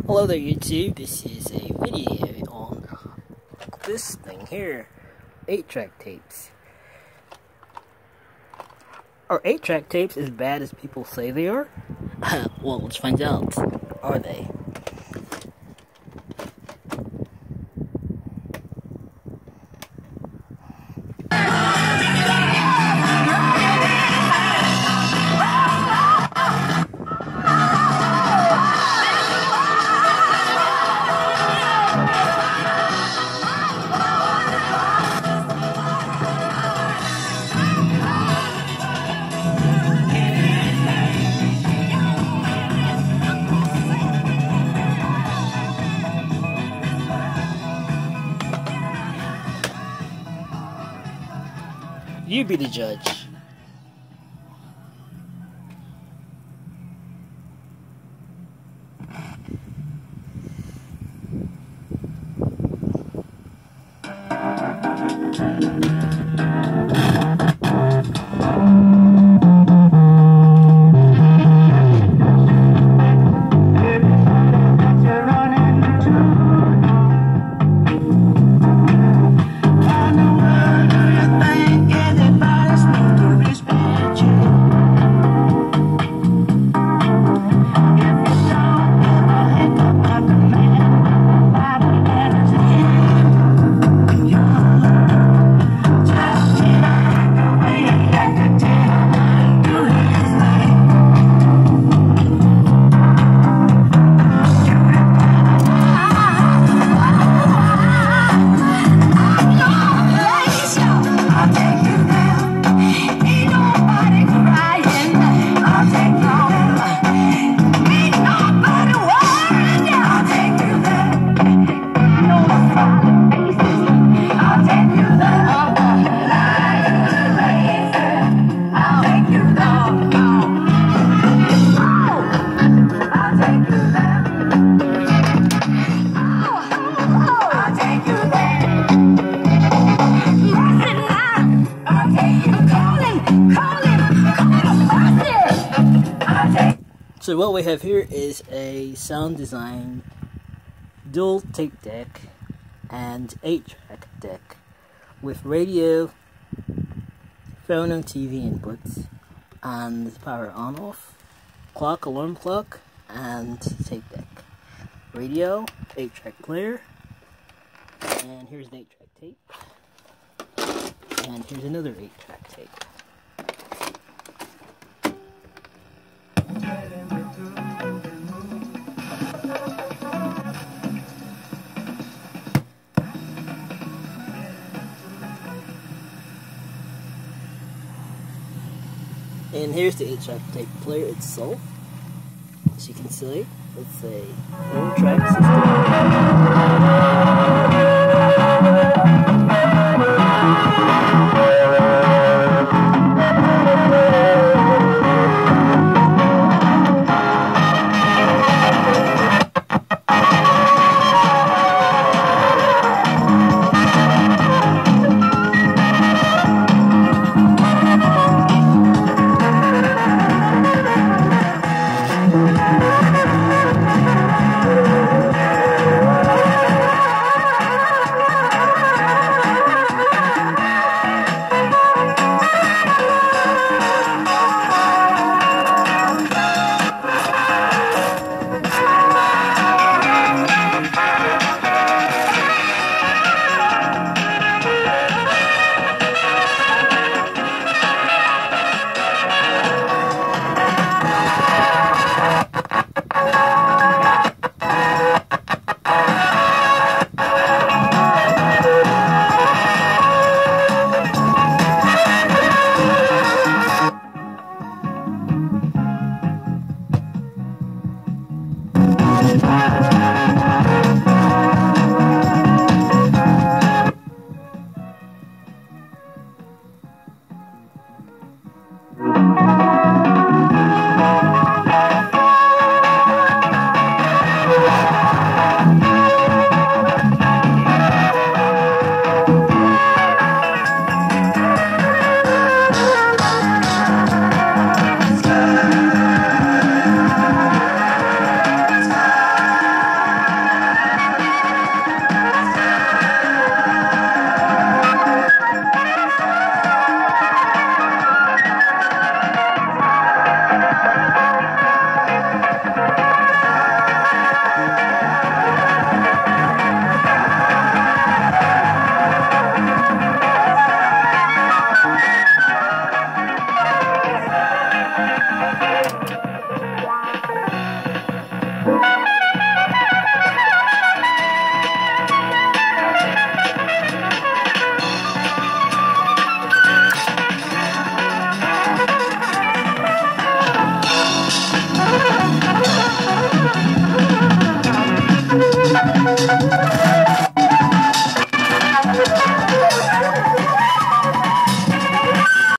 Hello there YouTube, this is a video on this thing here, 8-track tapes. Are 8-track tapes as bad as people say they are? Well, let's find out. Are they? You be the judge. So what we have here is a Sound Design dual tape deck and 8-track deck with radio, phone and TV inputs, and power on off, clock, alarm clock, and tape deck. Radio, 8-track player, and here's an 8-track tape, and here's another 8-track tape. And here's the 8-track tape player itself. As you can see, it's a 4-track Bye.